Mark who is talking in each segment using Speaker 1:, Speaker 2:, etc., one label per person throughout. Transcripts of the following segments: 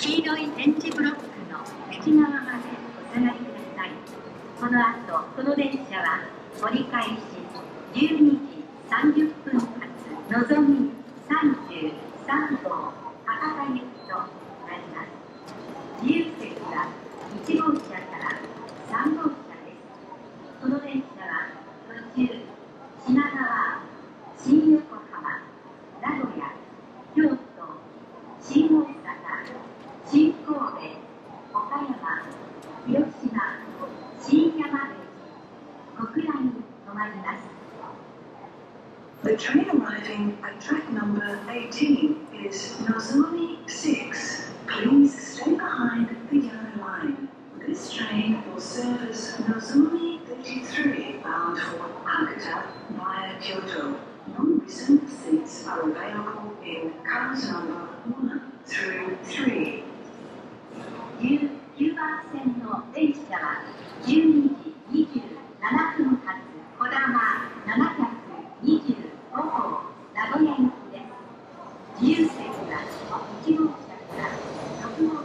Speaker 1: 黄色い点字ブロックの内側までお下がりください。この後、この電車は折り返し12時30分発のぞみ33号博多行きとなります。自由席は1号車から3号車です。この電車は途中、品川、新横浜、名古屋、京都、新大阪、新神戸、岡山、広島、新山口、小倉に停まります。
Speaker 2: The train arriving at track number 18 is Nozomi 6. Please stay behind the yellow line. This train will service Nozomi 33 bound for Hakata via Kyoto. Non-reserved seats are available in cars number 1 through 3.
Speaker 1: 9番線の電車は12時27分発こだま725号名古屋行きです。自由席は1号車から6号車、13号車から16号車、この電車は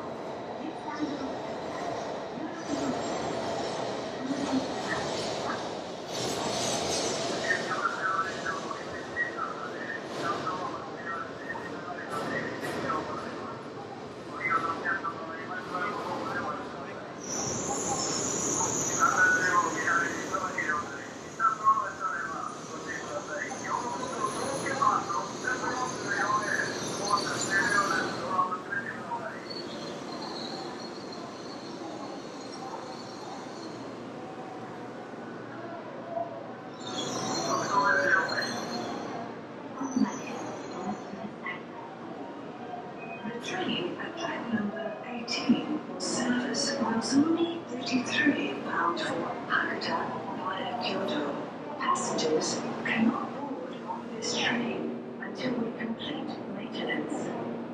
Speaker 2: The train at track number 18 will service Nozomi 33 bound for Hakata via Kyoto. Passengers cannot board on this train until we complete maintenance.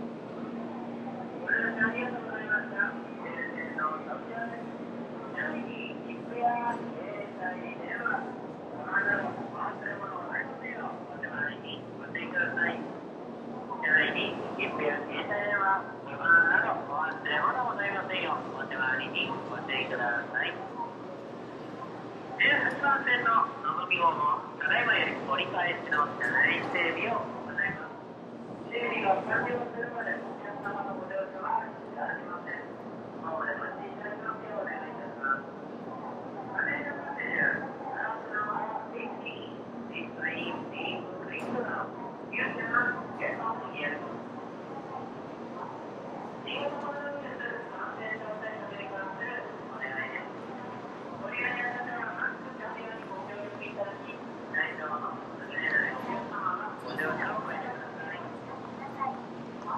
Speaker 3: 18番線ののぞみ号もただいまより折り返しの車内整備を行います。整備が完了するまでお客様のご乗車はいただけません。お待ちいただきますようお願いいたします。Attention passengers, cars number 18, this train is moving now. You cannot get off here. 新型コロナウイルス感染症対策に関するお願いです。ご利用にあたってはマスク着用にご協力いただき、対象の優れないお客様がご乗車をおやめください。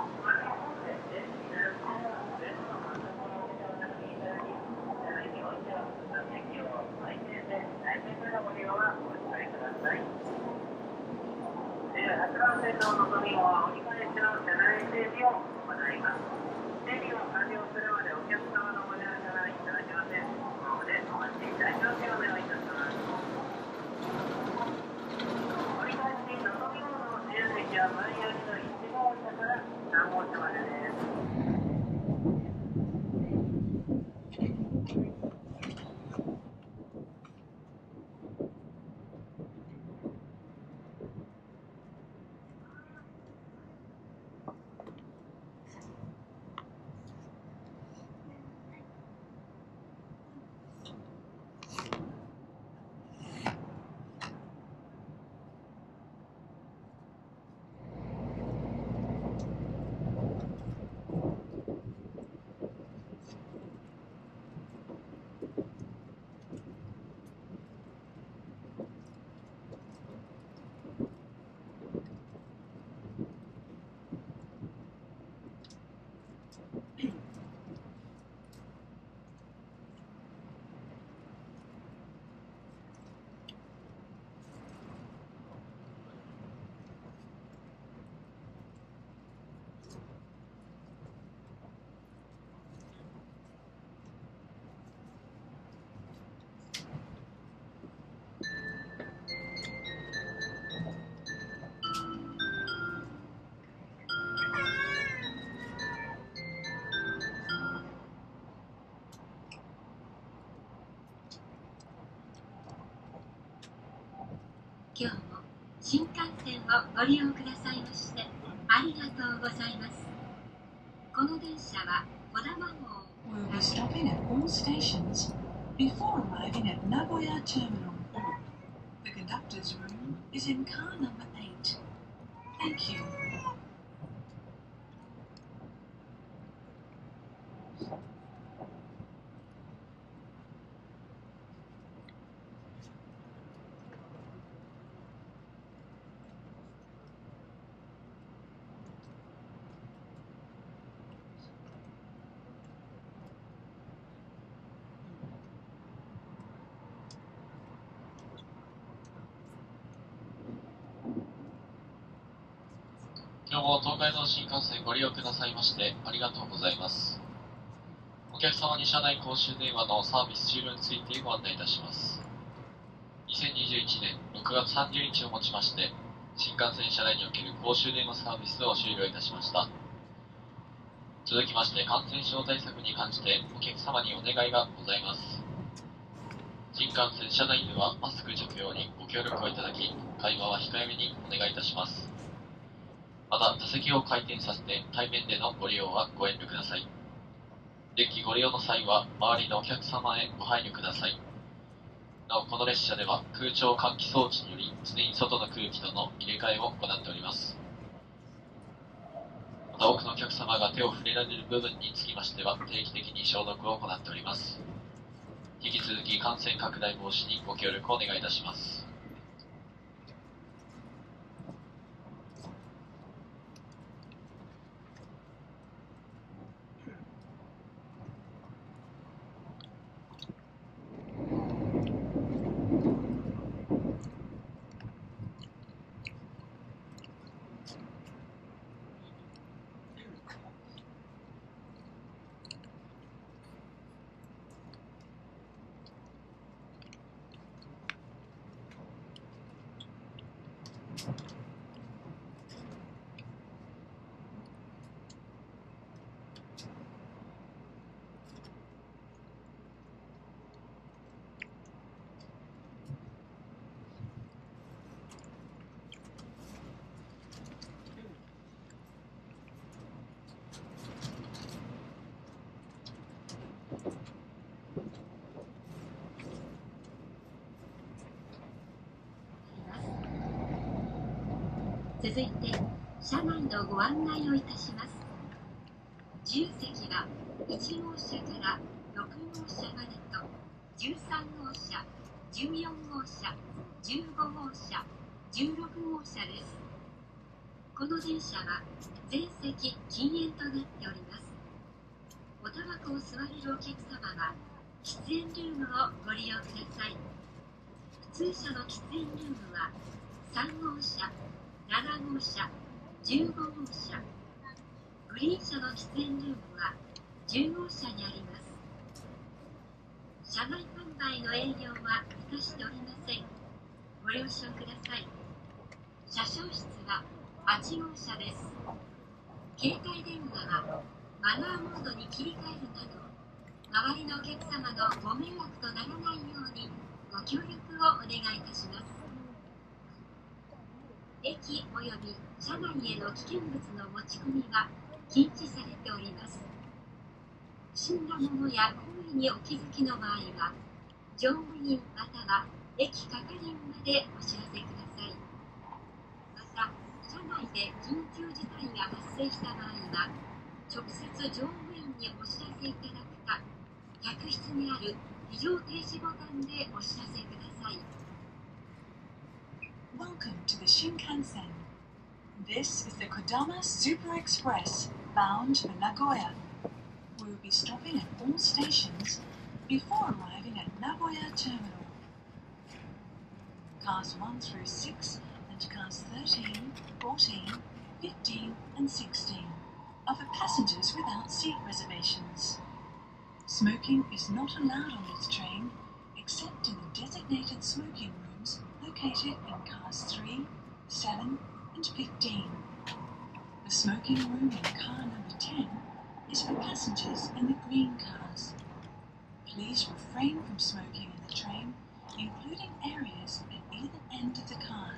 Speaker 1: 今日も新幹線をご利用くださいましてありがとうございます。この電車は小玉号
Speaker 2: We'll be stopping at all stations before arriving at Nagoya Terminal. The conductor's room is in car number 8. Thank you.
Speaker 4: 今日も東海道新幹線ご利用くださいましてありがとうございます。お客様に車内公衆電話のサービス終了についてご案内いたします。2021年6月30日をもちまして新幹線車内における公衆電話サービスを終了いたしました。続きまして感染症対策に関してお客様にお願いがございます。新幹線車内ではマスク着用にご協力をいただき、会話は控えめにお願いいたします。また、座席を回転させて対面でのご利用はご遠慮ください。デッキご利用の際は、周りのお客様へご配慮ください。なお、この列車では空調換気装置により、常に外の空気との入れ替えを行っております。また、多くのお客様が手を触れられる部分につきましては、定期的に消毒を行っております。引き続き感染拡大防止にご協力をお願いいたします。
Speaker 1: 続いて車内のご案内をいたします。自由席は1号車から6号車までと13号車、14号車、15号車、16号車です。この電車は全席禁煙となっております。おタバコを吸われるお客様は喫煙ルームをご利用ください。普通車の喫煙ルームは3号車、7号車、15号車、グリーン車の喫煙ルームは10号車にあります。車内販売の営業はいたしておりません。ご了承ください。車掌室は8号車です。携帯電話はマナーモードに切り替えるなど、周りのお客様のご迷惑とならないようにご協力をお願いいたします。駅および車内への危険物の持ち込みは禁止されております。不審なものや行為にお気づきの場合は、乗務員または駅係員までお知らせください。また、車内で緊急事態が発生した場合は、直接乗務員にお知らせいただくか、客室にある非常停止ボタンでお知らせください。
Speaker 2: Welcome to the Shinkansen. This is the Kodama Super Express bound for Nagoya. We will be stopping at all stations before arriving at Nagoya Terminal. Cars 1 through 6 and cars 13, 14, 15 and 16 are for passengers without seat reservations. Smoking is not allowed on this train except in the designated smoking rooms located in cars 3, 7 and 15. The smoking room in car number 10 is for passengers in the green cars. Please refrain from smoking in the train, including areas at either end of the cars.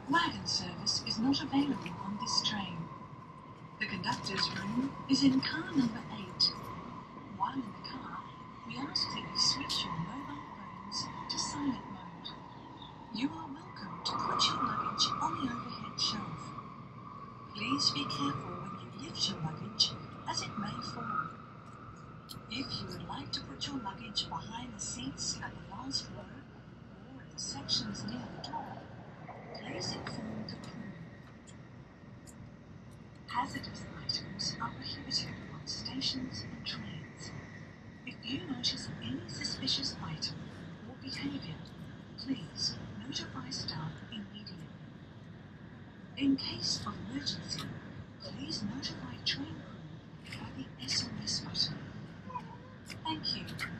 Speaker 2: Wagon service is not available on this train. The conductor's room is in car number 8. While in the car, we ask that you switch your mobile phones to silent mode. You are welcome to put your luggage on the overhead shelf. Please be careful when you lift your luggage, as it may fall. If you would like to put your luggage behind the seats at the last row or at the sections near the door, please inform the crew. Hazardous items are prohibited on stations and trains. If you notice any suspicious item or behavior, please notify staff immediately. In case of emergency, please notify train crew by the SOS button. Thank you.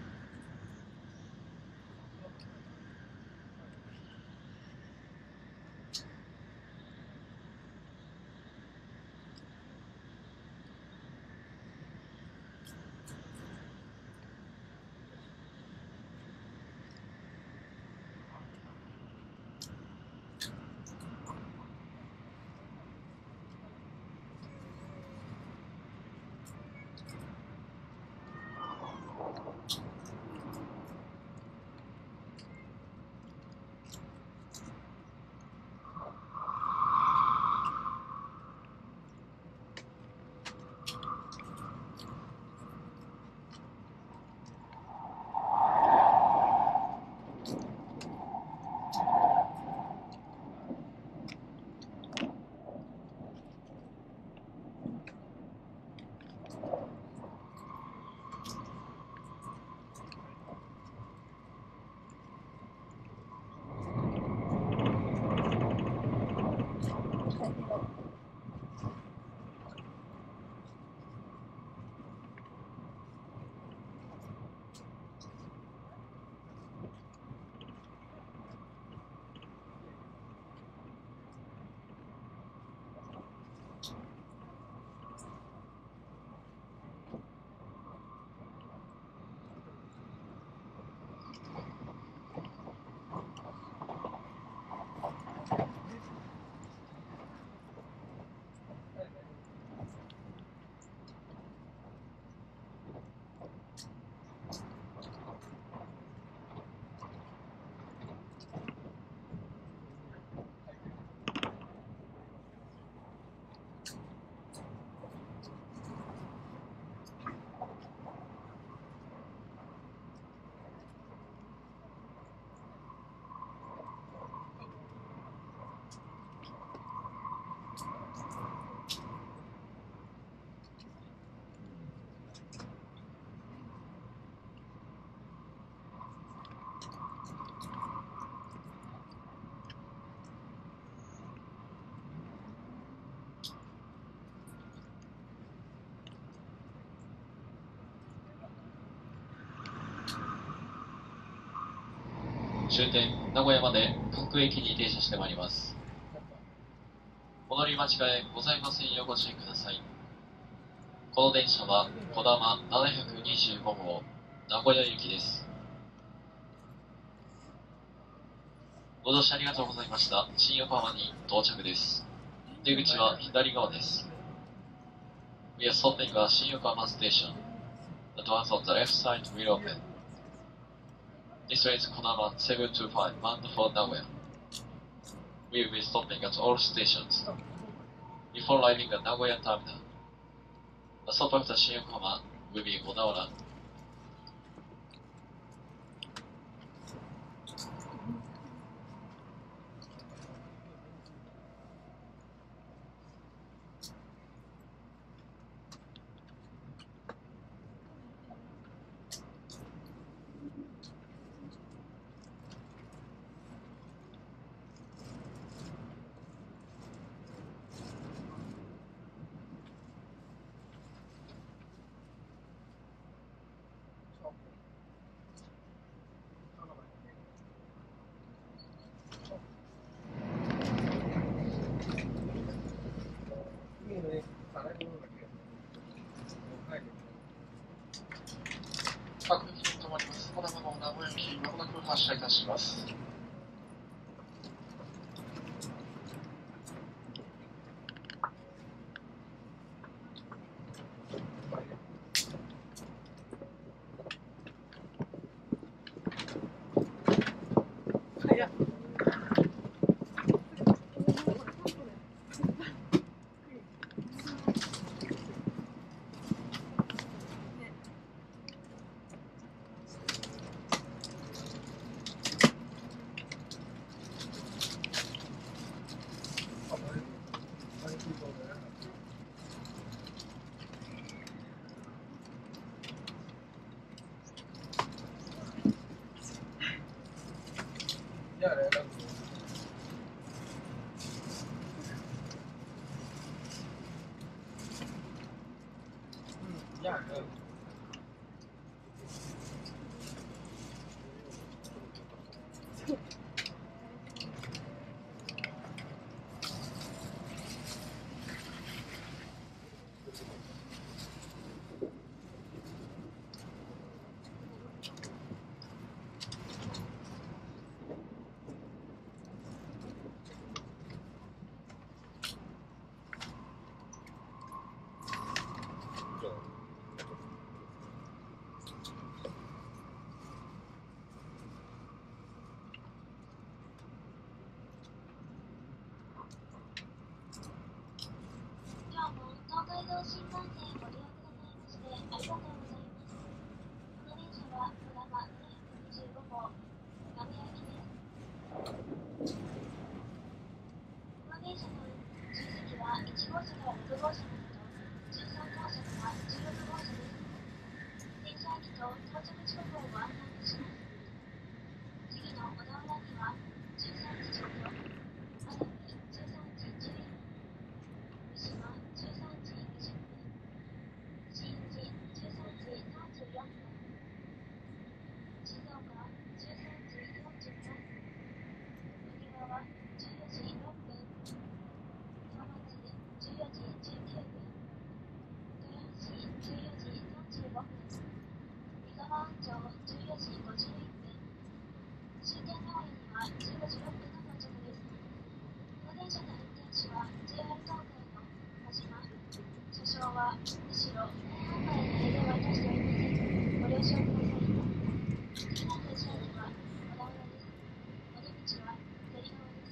Speaker 4: 終点名古屋まで各駅に停車してまいります。お乗り間違えございませんようご注意ください。この電車はこだま725号名古屋行きです。ご乗車ありがとうございました。新横浜に到着です。出口は左側です。We are stopping at 新横浜 station. The doors on the left side will open. This train is Kodama 725 bound for Nagoya. We will be stopping at all stations. Before arriving at Nagoya terminal, the stop of the Shin Yokohama will be Odawara.各駅に停まります。こだまの名古屋駅、まもなく発車いたします。
Speaker 5: 今日も東海道新幹線をご利用くださいましてありがとうございます。この電車はこだま725号名古屋行きです。この電車の終席は1号車から6号車までと13号車から16号車です。電車駅と到着時刻をご案内いたします。次の小田原には13時ちょうど、熱海13時11分、三島13時20分、新地13時34分、静岡13時44分、滝川14時6分、浜松14時19分、豊橋14時35分、三河安城14時51分、終点名古屋には15時6分の到着です。この電車の運転士は JR 東海の小島、車掌は後ろ、前販売に営業はいたしておりません。ご了承ください。次の停車駅は小田原です。お出口は左側です。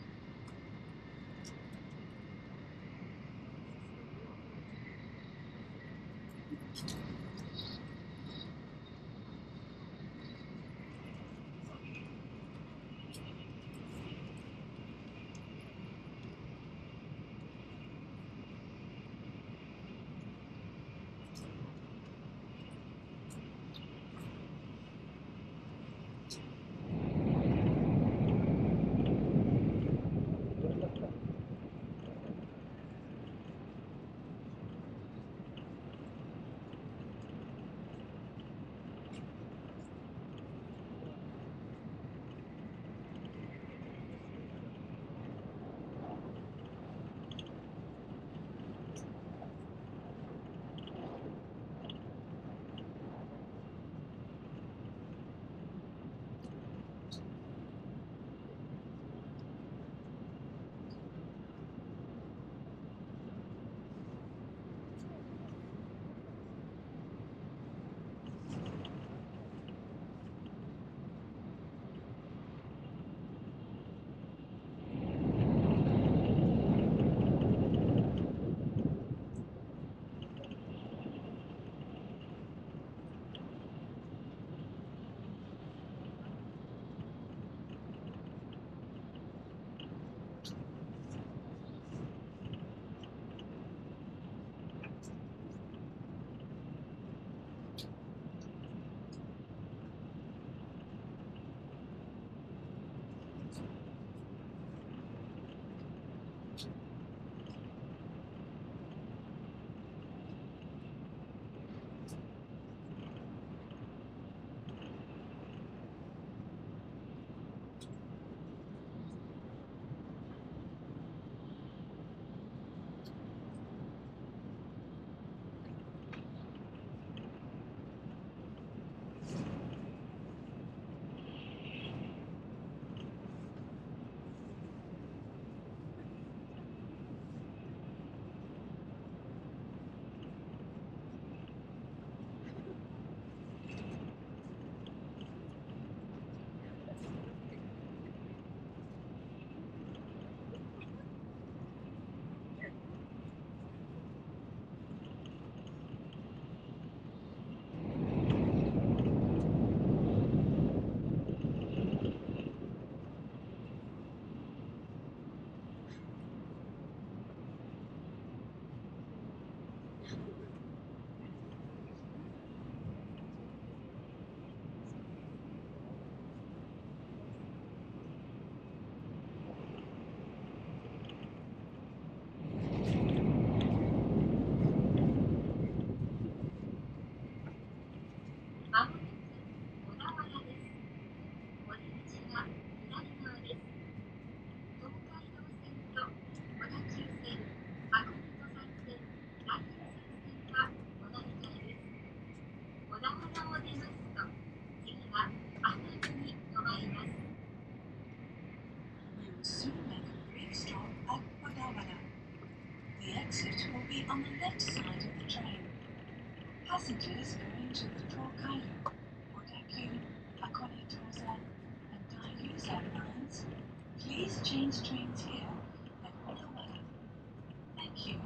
Speaker 2: Passengers going to Hokkaido, Otaku, Hakone Tosa, and Daiyu's lines, please change trains here at Odawara. Thank you.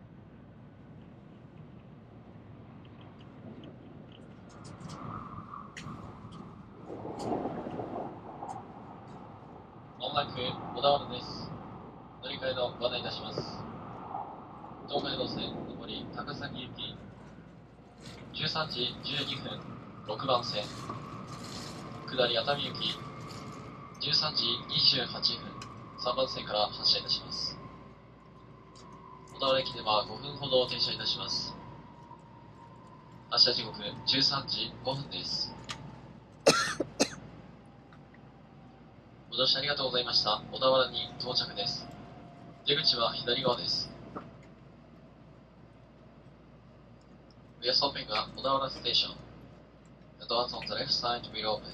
Speaker 4: まもなく小田原です。乗り換えのご案内いたします。東海道線上り高崎行き13時12分6番線、下り熱海行き13時28分3番線から発車いたします。小田原駅では5分ほど停車いたします。発車時刻13時5分です。ご乗車ありがとうございました。小田原に到着です。出口は左側です。We are stopping at Odawara Station. The doors on the left side will open.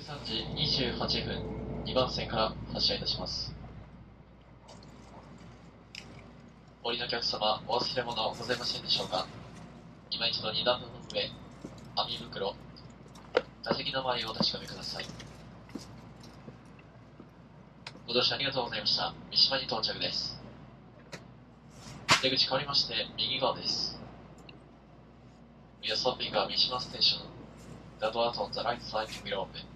Speaker 4: 13時28分、2番線から発車いたします。お降りのお客様、お忘れ物ございませんでしょうか。今一度2段の上、網袋、座席の周りをお確かめください。ご乗車ありがとうございました。三島に到着です。出口変わりまして右側です。We are stopping at Mishima Station. The doors on the right side will open.